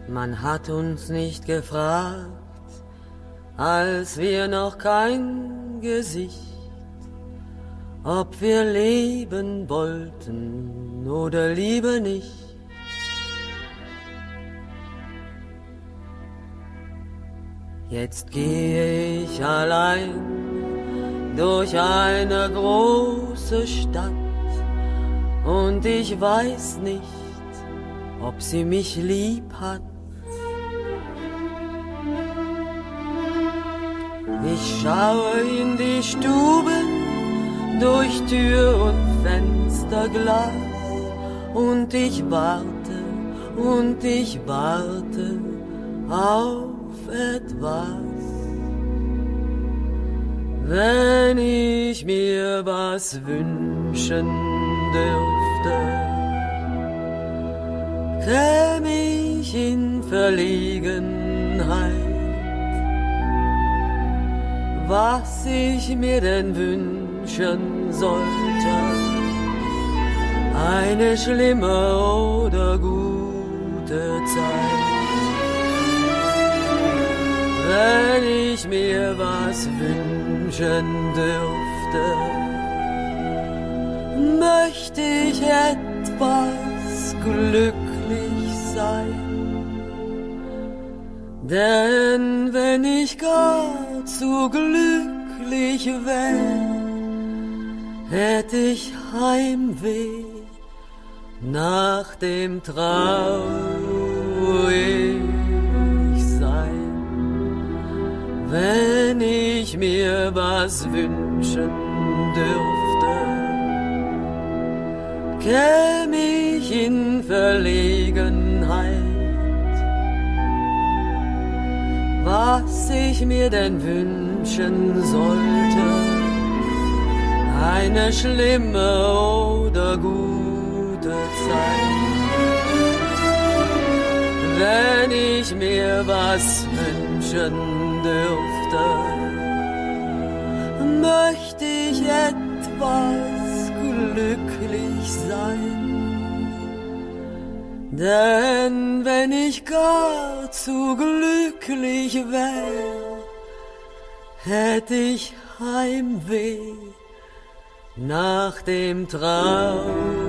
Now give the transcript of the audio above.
Man hat uns nicht gefragt, als wir noch kein Gesicht, ob wir leben wollten oder lieber nicht. Jetzt gehe ich allein durch eine große Stadt und ich weiß nicht, ob sie mich lieb hat. Ich schaue in die Stuben durch Tür und Fensterglas und ich warte auf etwas. Wenn ich mir was wünschen dürfte, käm ich in Verlegenheit, was ich mir denn wünschen sollte, eine schlimme oder gute Zeit. Wenn ich mir was wünschen dürfte, möchte ich etwas glücklich sein. Denn wenn ich gar zu glücklich wär, hätt ich Heimweh nach dem traurig sein. Wenn ich mir was wünschen dürfte, käm ich in Verlegenheit, was ich mir denn wünschen sollte, eine schlimme oder gute Zeit. Wenn ich mir was wünschen dürfte, möchte ich etwas glücklich sein. Denn wenn ich gar zu glücklich wär, hätt ich Heimweh nach dem Traum.